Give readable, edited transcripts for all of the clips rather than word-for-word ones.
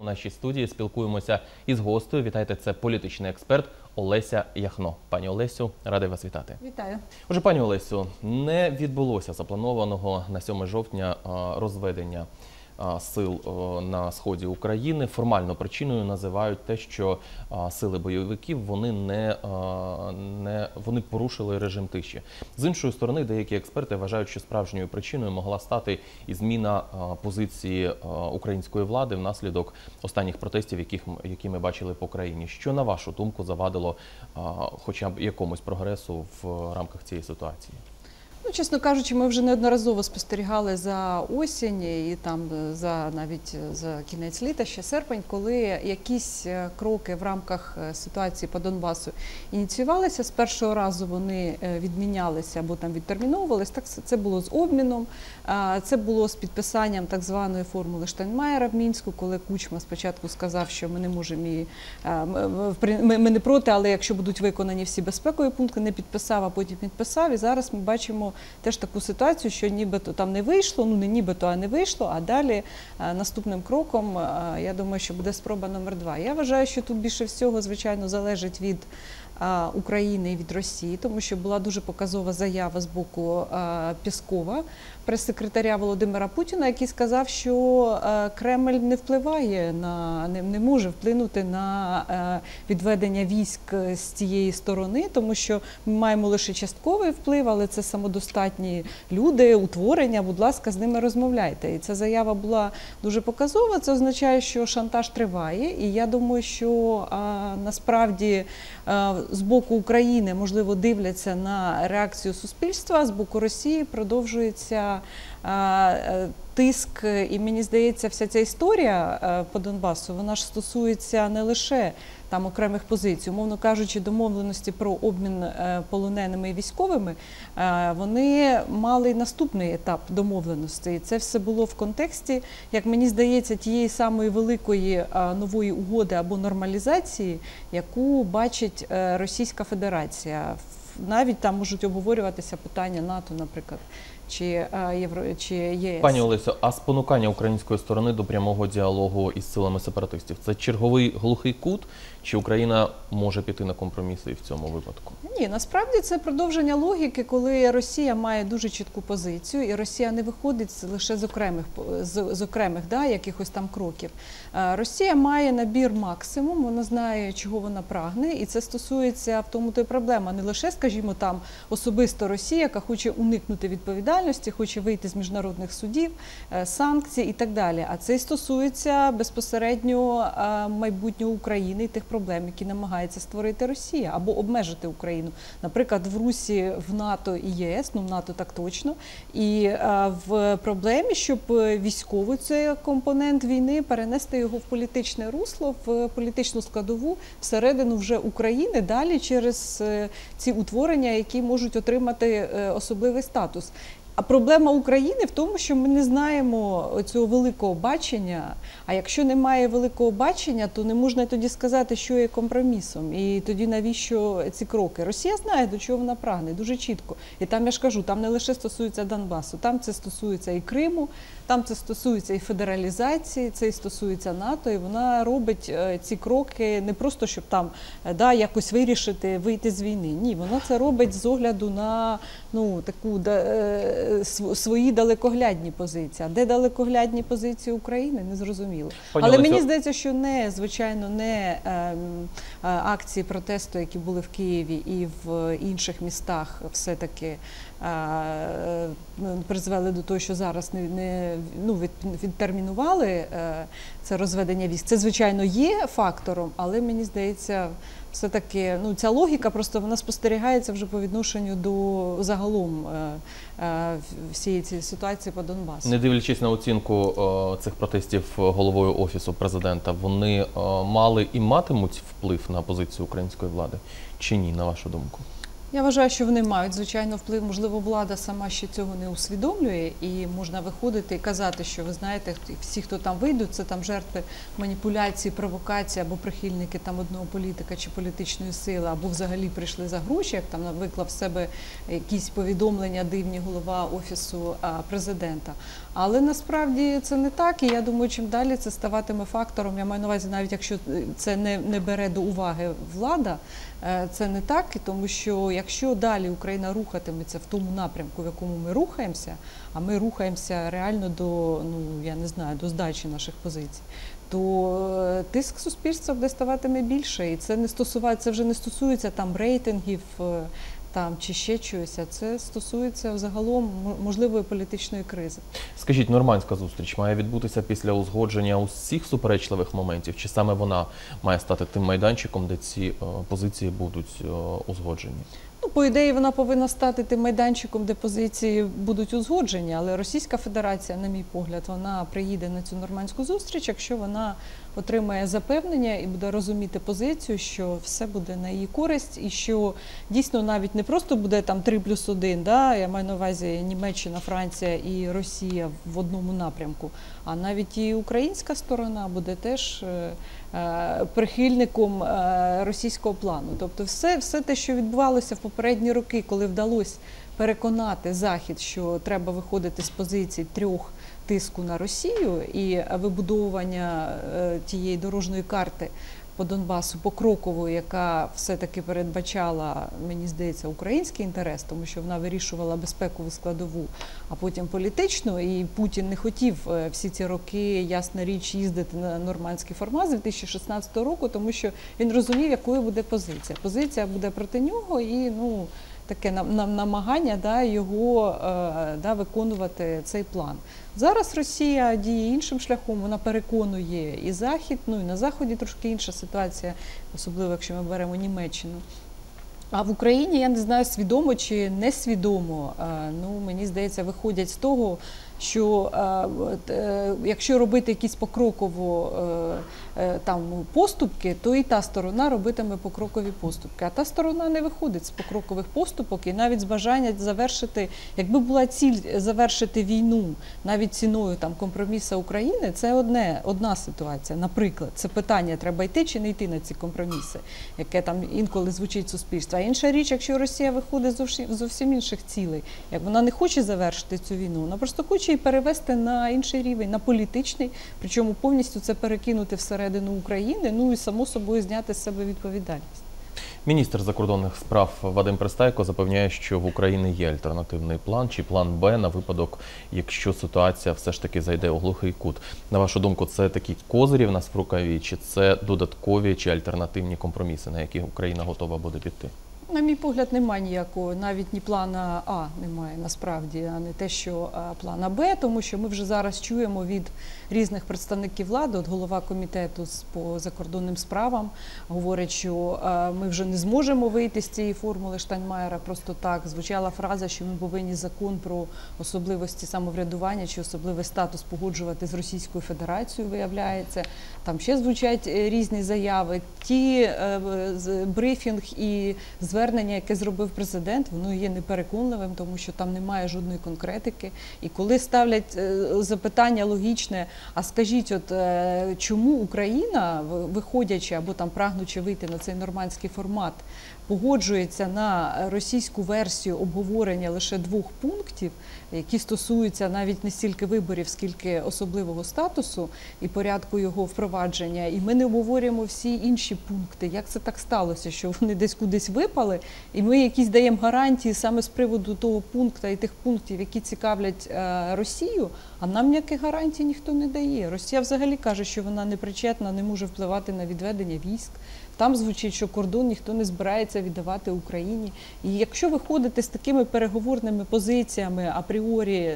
нашій студії спілкуємося із гостею. Вітайте, це політичний експерт Олеся Яхно. Пані Олесю, радий вас вітати. Вітаю. Отже, пані Олесю, не відбулося запланованого на 7 жовтня розведення сил на сході України. Формально причиною називають те, що сили бойовиків вони порушили режим тиші. З іншої сторони, деякі експерти вважають, що справжньою причиною могла стати і зміна позиції української влади внаслідок останніх протестів, які ми бачили по країні. Що, на вашу думку, завадило хоча б якомусь прогресу в рамках цієї ситуації? Ну, чесно кажучи, ми вже неодноразово спостерігали за осінь і навіть за кінець літа, ще серпень, коли якісь кроки в рамках ситуації по Донбасу ініціювалися. З першого разу вони відмінялися або відтерміновувалися. Так, це було з обміном, це було з підписанням так званої формули Штайнмаєра в Мінську, коли Кучма спочатку сказав, що ми не можемо ми не проти, але якщо будуть виконані всі безпекові пункти, не підписав, а потім підписав. І зараз ми бачимо теж таку ситуацію, що нібито там не вийшло, ну не нібито, а не вийшло, а далі наступним кроком, я думаю, що буде спроба номер 2. Я вважаю, що тут більше всього, звичайно, залежить від України і від Росії, тому що була дуже показова заява з боку Пєскова, прес-секретаря Володимира Путіна, який сказав, що Кремль не впливає не може вплинути на відведення військ з цієї сторони, тому що ми маємо лише частковий вплив, але це самодостатні люди, утворення, будь ласка, з ними розмовляйте. І ця заява була дуже показова, це означає, що шантаж триває, і я думаю, що насправді з боку України, можливо, дивляться на реакцію суспільства, з боку Росії продовжується тиск, і мені здається, вся ця історія по Донбасу, вона ж стосується не лише там окремих позицій, умовно кажучи, домовленості про обмін полоненими і військовими, вони мали наступний етап домовленості. І це все було в контексті, як мені здається, тієї самої великої нової угоди або нормалізації, яку бачить Російська Федерація. Навіть там можуть обговорюватися питання НАТО, наприклад, чи ЄС. Пані Олесю, а спонукання української сторони до прямого діалогу із силами сепаратистів – це черговий глухий кут, чи Україна може піти на компроміси в цьому випадку? Ні, насправді це продовження логіки, коли Росія має дуже чітку позицію, і Росія не виходить лише з окремих якихось там кроків. Росія має набір максимум, вона знає, чого вона прагне, і це стосується, в тому то й проблема, не лише, скажімо, там особисто Росія, яка хоче уникнути відповідальності, хоче вийти з міжнародних судів, санкцій і так далі, а це і стосується безпосередньо майбутнього України і тих проблем, які намагається створити Росія, або обмежити Україну. Наприклад, в Русі, в НАТО і ЄС, ну в НАТО так точно, і в проблемі, щоб військовий цей компонент війни перенести його в політичне русло, в політичну складову, всередину вже України, далі через ці утворення, які можуть отримати особливий статус. А проблема України в тому, що ми не знаємо цього великого бачення, а якщо немає великого бачення, то не можна тоді сказати, що є компромісом. І тоді навіщо ці кроки? Росія знає, до чого вона прагне, дуже чітко. І там, я ж кажу, там не лише стосується Донбасу, там це стосується і Криму, там це стосується і федералізації, це і стосується НАТО, і вона робить ці кроки не просто, щоб там якось вирішити, вийти з війни. Ні, вона це робить з огляду на таку свої далекоглядні позиції. А де далекоглядні позиції України, не зрозуміло. Але мені здається, що звичайно, не акції протесту, які були в Києві і в інших містах, все-таки призвели до того, що зараз відтермінували це розведення військ. Це, звичайно, є фактором, але мені здається, все-таки ця логіка просто вона спостерігається вже по відношенню до загалом всієї цієї ситуації по Донбасу. Не дивлячись на оцінку цих протестів головою Офісу президента, вони мали і матимуть вплив на позицію української влади чи ні, на вашу думку? Я вважаю, що вони мають, звичайно, вплив. Можливо, влада сама ще цього не усвідомлює, і можна виходити і казати, що ви знаєте, всі, хто там вийдуть, це там жертви маніпуляції, провокації або прихильники там одного політика чи політичної сили, або взагалі прийшли за гроші, як там виклав в себе якісь повідомлення дивні голова Офісу президента. Але насправді це не так, і я думаю, чим далі це ставатиме фактором. Я маю на увазі, навіть якщо це не бере до уваги влада, це не так, тому що якщо далі Україна рухатиметься в тому напрямку, в якому ми рухаємося, а ми рухаємося реально до, я не знаю, до здачі наших позицій, то тиск суспільства буде ставатиме більше. І це вже не стосується там рейтингів там чи ще чогось, а це стосується загалом можливої політичної кризи. Скажіть, нормандська зустріч має відбутися після узгодження усіх суперечливих моментів, чи саме вона має стати тим майданчиком, де ці позиції будуть узгоджені? По ідеї, вона повинна стати тим майданчиком, де позиції будуть узгоджені, але Російська Федерація, на мій погляд, вона приїде на цю нормандську зустріч, якщо вона отримає запевнення і буде розуміти позицію, що все буде на її користь, і що дійсно навіть не просто буде там 3+1, я маю на увазі Німеччина, Франція і Росія в одному напрямку, а навіть і українська сторона буде теж прихильником російського плану. Тобто все те, що відбувалося в попередні роки, коли вдалося переконати Захід, що треба виходити з позицій трьох тиску на Росію і вибудовування тієї дорожньої карти по Донбасу покрокової, яка все-таки передбачала, мені здається, український інтерес, тому що вона вирішувала безпекову складову, а потім політичну, і Путін не хотів всі ці роки, ясна річ, їздити на нормандський формат з 2016 року, тому що він розумів, якою буде позиція. Позиція буде проти нього і, таке намагання його виконувати цей план. Зараз Росія діє іншим шляхом, вона переконує і Захід, і на Заході трошки інша ситуація, особливо якщо ми беремо Німеччину. А в Україні, я не знаю, свідомо чи несвідомо, мені здається, виходять з того, що якщо робити якісь покроково поступки, то і та сторона робитиме покрокові поступки. А та сторона не виходить з покрокових поступок і навіть з бажання завершити, якби була ціль завершити війну навіть ціною компромісу України, це одна ситуація. Наприклад, це питання, треба йти чи не йти на ці компроміси, яке там інколи звучить в суспільстві. А інша річ, якщо Росія виходить з зовсім інших цілей, як вона не хоче завершити цю війну, вона просто хоче її перевести на інший рівень, на політичний, причому повністю це перекинути всередину України, і само собою зняти з себе відповідальність. Міністр закордонних справ Вадим Пристайко запевняє, що в Україні є альтернативний план чи план Б на випадок, якщо ситуація все ж таки зайде у глухий кут. На вашу думку, це такі козирі в нас в рукаві, чи це додаткові чи альтернативні компроміси, на які Україна готова буде піти? На мій погляд, немає ніякого, навіть ні плана А немає насправді, а не те, що плана Б, тому що ми вже зараз чуємо від різних представників влади, от голова комітету по закордонним справам говорить, що ми вже не зможемо вийти з цієї формули Штайнмаєра просто так. Звучала фраза, що ми повинні закон про особливості самоврядування чи особливий статус погоджувати з Російською Федерацією, виявляється. Там ще звучать різні заяви. Брифінг і звернення, яке зробив президент, воно є непереконливим, тому що там немає жодної конкретики. І коли ставлять запитання логічне, а скажіть, чому Україна, виходячи або там прагнучи вийти на цей нормандський формат, погоджується на російську версію обговорення лише 2 пунктів, які стосуються навіть не стільки виборів, скільки особливого статусу і порядку його впровадження. І ми не обговорюємо всі інші пункти. Як це так сталося, що вони десь кудись випали, і ми якісь даємо гарантії саме з приводу того пункту і тих пунктів, які цікавлять Росію, а нам ніяких гарантій ніхто не дає. Росія взагалі каже, що вона не причетна, не може впливати на відведення військ. Там звучить, що кордон ніхто не збирається віддавати Україні. І якщо виходити з такими переговорними позиціями апріорі,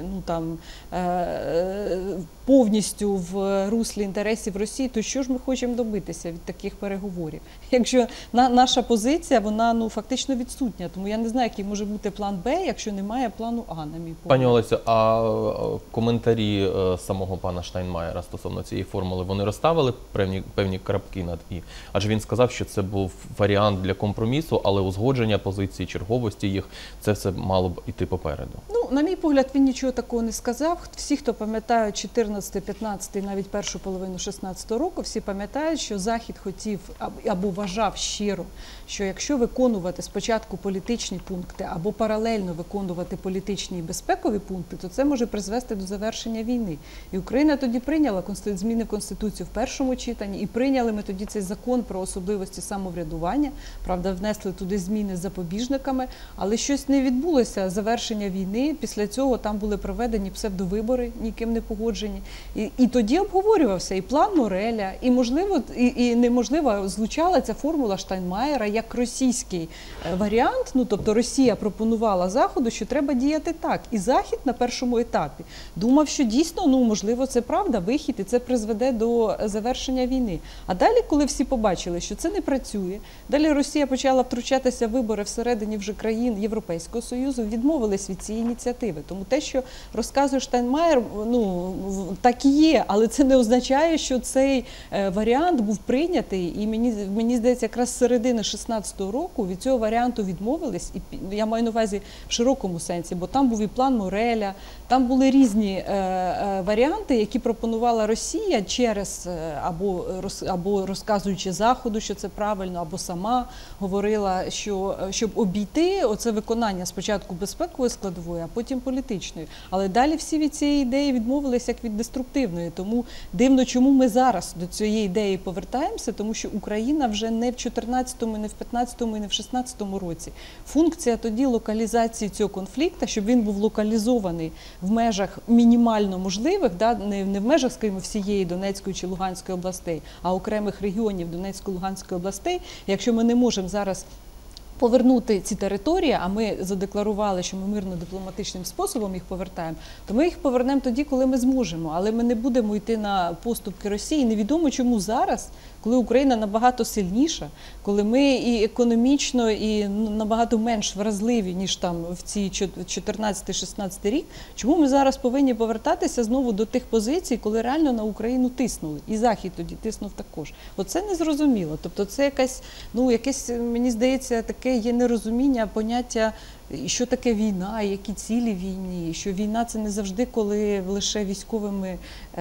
повністю в руслі інтересів Росії, то що ж ми хочемо добитися від таких переговорів? Якщо наша позиція, вона фактично відсутня. Тому я не знаю, який може бути план Б, якщо немає плану А, на мій погляд. Пані Олесю, а коментарі самого пана Штайнмаєра стосовно цієї формули, вони розставили певні крапки над «і»? Адже він сказав, що це був варіант для компромісу, але узгодження позицій, черговості їх, це все мало б іти попереду. Ну, на мій погляд, він нічого такого не сказав. Всі, хто пам'ятають 14, 15, навіть першу половину 16 року, всі пам'ятають, що Захід хотів або вважав щиро, що якщо виконувати спочатку політичні пункти або паралельно виконувати політичні і безпекові пункти, то це може призвести до завершення війни. І Україна тоді прийняла зміни в Конституцію в першому читанні, і прийняли ми тоді цей закон про особливості самоврядування. Правда, внесли туди зміни з запобіжниками, але щось не відбулося, завершення війни. Після цього там були проведені псевдовибори, ніким не погоджені. І тоді обговорювався і план Мореля, і можливо, і неможливо звучала ця формула Штайнмаєра як російський варіант. Ну, тобто Росія пропонувала Заходу, що треба діяти так. І Захід на першому етапі думав, що дійсно, ну, можливо, це правда, вихід, і це призведе до завершення війни. А далі, коли всі побачили, що це не працює, далі Росія почала втручатися в вибори всередині вже країн Європейського Союзу, відмовились від цієї ініціативи. Тому те, що розказує Штайнмаєр, ну, так і є, але це не означає, що цей варіант був прийнятий, і мені здається, якраз з середини 16-го року від цього варіанту відмовились, і я маю на увазі в широкому сенсі, бо там був і план Мореля, там були різні варіанти, які пропонувала Росія через, або розказуючи Заходу, що це правильно, або сама говорила, що щоб обійти оце виконання спочатку безпекової складової, а потім політичної. Але далі всі від цієї ідеї відмовилися як від деструктивної. Тому дивно, чому ми зараз до цієї ідеї повертаємося, тому що Україна вже не в 14-му, не в 15-му, і не в 16-му році. Функція тоді локалізації цього конфлікту, щоб він був локалізований в межах мінімально можливих, да, не в межах, скажімо, всієї Донецької чи Луганської областей, а окремих регіонів Донецької, Луганської областей. Якщо ми не можемо зараз повернути ці території, а ми задекларували, що ми мирно-дипломатичним способом їх повертаємо, то ми їх повернемо тоді, коли ми зможемо. Але ми не будемо йти на поступки Росії. Невідомо, чому зараз, коли Україна набагато сильніша, коли ми і економічно, і набагато менш вразливі, ніж там в ці 14-16 рік, чому ми зараз повинні повертатися знову до тих позицій, коли реально на Україну тиснули. І Захід тоді тиснув також. Оце незрозуміло. Тобто це якесь, мені здається, таке є нерозуміння поняття, що таке війна, які цілі війни, що війна – це не завжди, коли лише військовими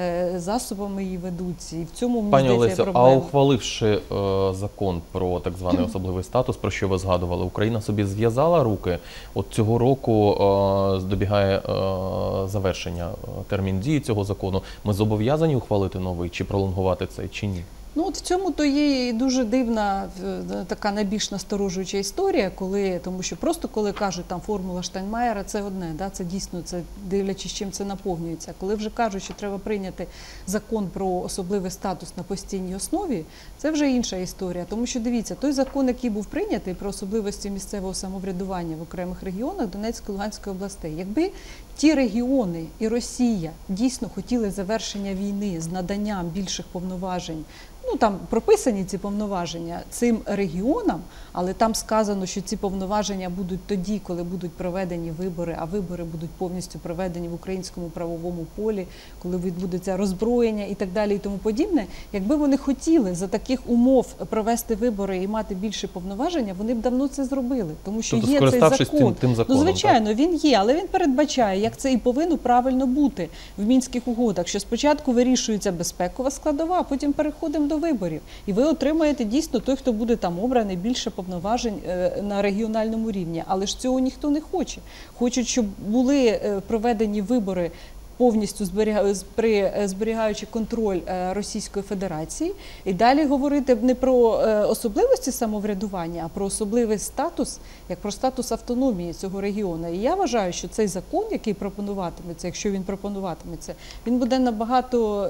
засобами її ведуть. І в цьому, мені здається, проблема. А ухваливши закон про так званий особливий статус, про що ви згадували, Україна собі зв'язала руки? От цього року добігає завершення термін дії цього закону. Ми зобов'язані ухвалити новий, чи пролонгувати цей, чи ні? Ну, от в цьому то є і дуже дивна, така найбільш насторожуюча історія, тому що просто коли кажуть там формула Штайнмаєра, це одне, да, це дійсно, це дивлячись, чим це наповнюється. Коли вже кажуть, що треба прийняти закон про особливий статус на постійній основі, це вже інша історія. Тому що, дивіться, той закон, який був прийнятий про особливості місцевого самоврядування в окремих регіонах Донецької, Луганської областей, якби ті регіони і Росія дійсно хотіли завершення війни з наданням більших повноважень, ну, там прописані ці повноваження цим регіонам, але там сказано, що ці повноваження будуть тоді, коли будуть проведені вибори, а вибори будуть повністю проведені в українському правовому полі, коли відбудеться роззброєння і так далі і тому подібне. Якби вони хотіли за таких умов провести вибори і мати більше повноваження, вони б давно це зробили, тому що є цей закон. Тим законом, ну, звичайно, так? Він є, але він передбачає, як це і повинно правильно бути в Мінських угодах, що спочатку вирішується безпекова складова, а потім переходимо до виборів. І ви отримаєте дійсно той, хто буде там обраний, більше повноважень на регіональному рівні. Але ж цього ніхто не хоче. Хочуть, щоб були проведені вибори повністю зберігаючи контроль Російської Федерації. І далі говорити не про особливості самоврядування, а про особливий статус, як про статус автономії цього регіону. І я вважаю, що цей закон, який пропонуватиметься, якщо він пропонуватиметься, він буде набагато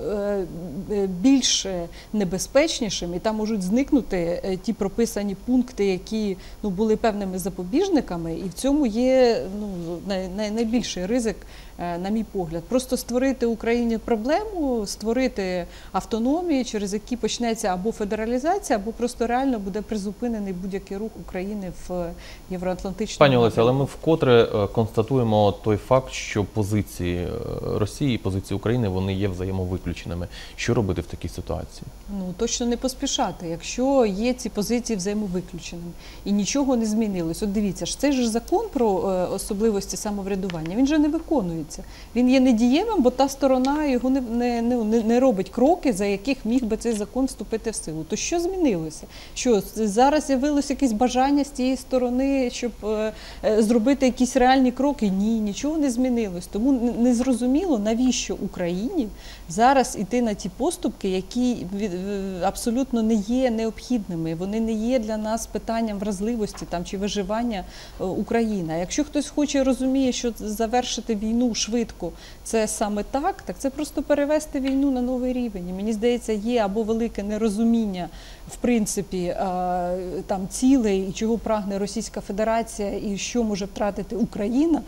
більш небезпечнішим, і там можуть зникнути ті прописані пункти, які були певними запобіжниками, і в цьому є найбільший ризик, на мій погляд. просто створити Україні проблему, створити автономію, через які почнеться або федералізація, або просто реально буде призупинений будь-який рух України в євроатлантичному. Пані Олесю, але ми вкотре констатуємо той факт, що позиції Росії і позиції України, вони є взаємовиключеними. Що робити в такій ситуації? Ну, точно не поспішати, якщо є ці позиції взаємовиключеними і нічого не змінилось. От дивіться, ж цей же закон про особливості самоврядування, він же не виконується. Він є недієвим, бо та сторона його не робить кроки, за яких міг би цей закон вступити в силу. То що змінилося? Що зараз з'явилося якесь бажання з тієї сторони, щоб зробити якісь реальні кроки? Ні, нічого не змінилось. Тому не зрозуміло, навіщо Україні зараз іти на ті поступки, які абсолютно не є необхідними. Вони не є для нас питанням вразливості там, чи виживання України. А якщо хтось хоче, розуміє, що завершити війну швидко, це саме так, так це просто перевести війну на новий рівень. І мені здається, є або велике нерозуміння, в принципі, там цілей, і чого прагне Російська Федерація, і що може втратити Україна,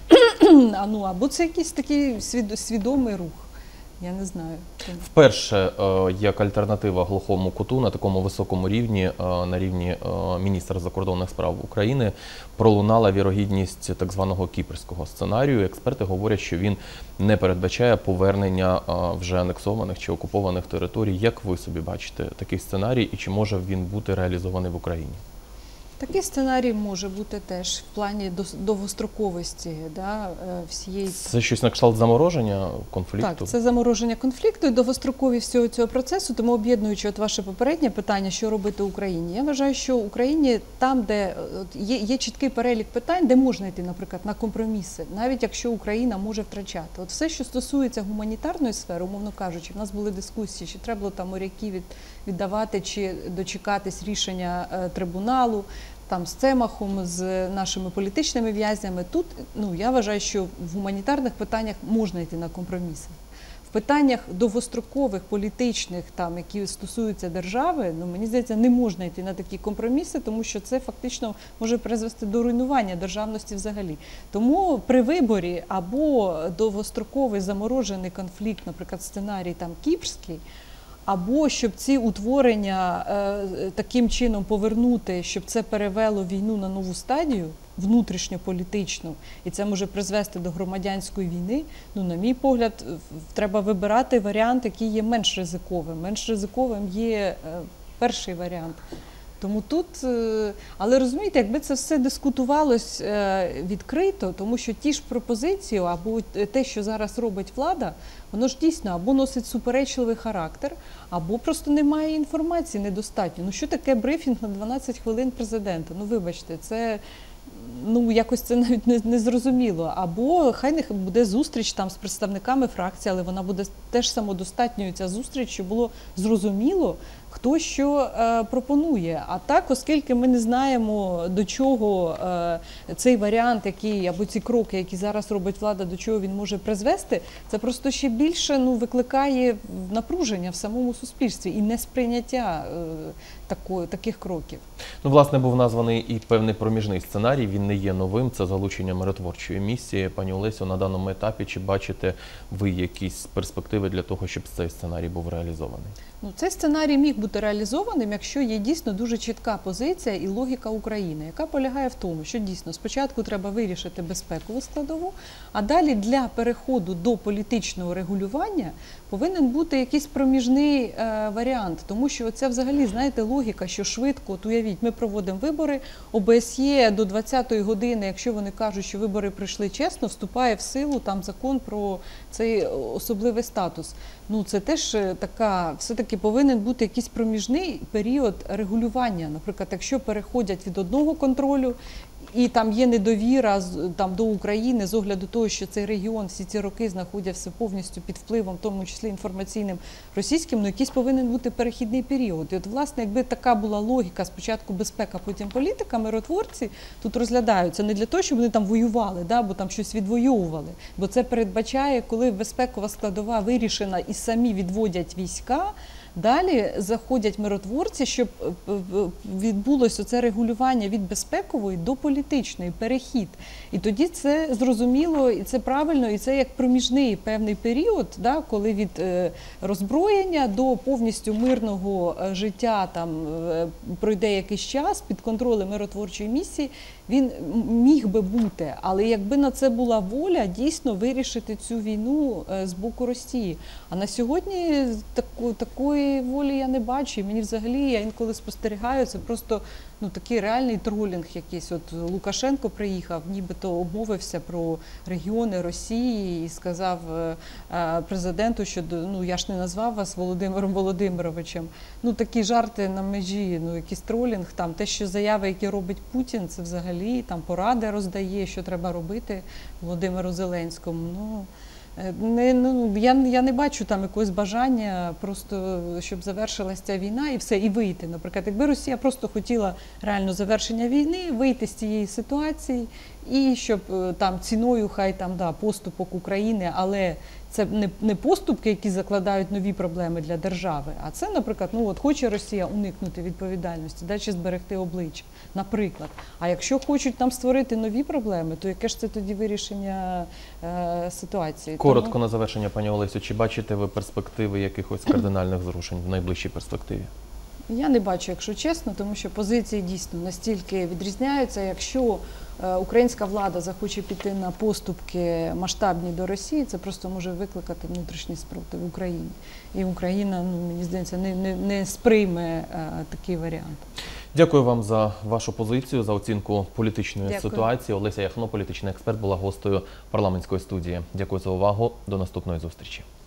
або це якийсь такий свідомий рух. Я не знаю. Вперше як альтернатива глухому куту на такому високому рівні, на рівні міністра закордонних справ України, пролунала вірогідність так званого кіпрського сценарію. Експерти говорять, що він не передбачає повернення вже анексованих чи окупованих територій. Як ви собі бачите такий сценарій і чи може він бути реалізований в Україні? Такий сценарій може бути теж в плані довгостроковості всієї. Це щось на кшталт замороження конфлікту? Так, це замороження конфлікту і довгостроковість всього цього процесу. Тому, об'єднуючи ваше попереднє питання, що робити Україні, я вважаю, що Україні там, де є чіткий перелік питань, де можна йти, наприклад, на компроміси, навіть якщо Україна може втрачати. От все, що стосується гуманітарної сфери, умовно кажучи, в нас були дискусії, чи треба було там моряків віддавати, чи дочекатись рішення трибуналу, там з Цемахом, з нашими політичними в'язнями. Тут, я вважаю, що в гуманітарних питаннях можна йти на компроміси. В питаннях довгострокових, політичних, там, які стосуються держави, мені здається, не можна йти на такі компроміси, тому що це фактично може призвести до руйнування державності взагалі. Тому при виборі або довгостроковий заморожений конфлікт, наприклад, сценарій там кіпрський, або щоб ці утворення таким чином повернути, щоб це перевело війну на нову стадію, внутрішньополітичну, і це може призвести до громадянської війни, на мій погляд, треба вибирати варіант, який є менш ризиковим. Менш ризиковим є перший варіант. Тому тут, але розумієте, якби це все дискутувалось відкрито, тому що ті ж пропозиції, або те, що зараз робить влада, воно ж дійсно або носить суперечливий характер, або просто немає інформації недостатньо. Що таке брифінг на 12 хвилин президента? Вибачте, це... якось це навіть не зрозуміло. Або хай не буде зустріч там з представниками фракції, але вона буде теж самодостатньою, ця зустріч, щоб було зрозуміло, хто що пропонує. А так, оскільки ми не знаємо, до чого цей варіант, або ці кроки, які зараз робить влада, до чого він може призвести, це просто ще більше викликає напруження в самому суспільстві і несприйняття таких кроків. Власне, був названий і певний проміжний сценарій, він не є новим, це залучення миротворчої місії. Пані Олесю, на даному етапі, чи бачите ви якісь перспективи для того, щоб цей сценарій був реалізований? Цей сценарій міг бути реалізованим, якщо є дійсно дуже чітка позиція і логіка України, яка полягає в тому, що дійсно спочатку треба вирішити безпекову складову, а далі для переходу до політичного регулювання повинен бути якийсь проміжний варіант. Тому що це взагалі, знаєте, логіка, що швидко, уявіть, ми проводимо вибори, ОБСЄ до 20-ї години, якщо вони кажуть, що вибори пройшли чесно, вступає в силу там закон про цей особливий статус. Це теж все-таки повинен бути якийсь проміжний період регулювання. Наприклад, якщо переходять від одного контролю, і там є недовіра до України з огляду того, що цей регіон всі ці роки знаходився повністю під впливом, в тому числі інформаційним російським, якийсь повинен бути перехідний період. І власне, якби така була логіка, спочатку безпека, потім політика, миротворці тут розглядаються не для того, щоб вони там воювали, або там щось відвоювали, бо це передбачає, коли безпекова складова вирішена і самі відводять війська, Далі заходять миротворці, щоб відбулося це регулювання від безпекової до політичної, перехід. І тоді це зрозуміло, і це правильно, і це як проміжний певний період, да, коли від роззброєння до повністю мирного життя там пройде якийсь час під контролем миротворчої місії, він міг би бути. Але якби на це була воля, дійсно вирішити цю війну з боку Росії. А на сьогодні такої волі я не бачу. І мені взагалі, я інколи спостерігаю, це просто такий реальний тролінг якийсь. От Лукашенко приїхав, нібито обмовився про регіони Росії і сказав президенту, що я ж не назвав вас Володимиром Володимировичем. Такі жарти на межі, якийсь тролінг. Там те, що заяви, які робить Путін, це взагалі там поради роздає, що треба робити Володимиру Зеленському. Я не бачу там якогось бажання просто, щоб завершилася ця війна і все, і вийти. Наприклад, якби Росія просто хотіла реально завершення війни, вийти з цієї ситуації, і щоб там ціною хай там поступок України, але це не поступки, які закладають нові проблеми для держави, а це, наприклад, хоче Росія уникнути відповідальності, чи зберегти обличчя, наприклад. А якщо хочуть там створити нові проблеми, то яке ж це тоді вирішення ситуації? Коротко на завершення, пані Олесю, чи бачите ви перспективи якихось кардинальних зрушень в найближчій перспективі? Я не бачу, якщо чесно, тому що позиції дійсно настільки відрізняються. Якщо українська влада захоче піти на поступки масштабні до Росії, це просто може викликати внутрішній спротив в Україні. І Україна, мені здається, не сприйме такий варіант. Дякую вам за вашу позицію, за оцінку політичної Дякую. ситуації. Олеся Яхно, політичний експерт, була гостею парламентської студії. Дякую за увагу. До наступної зустрічі.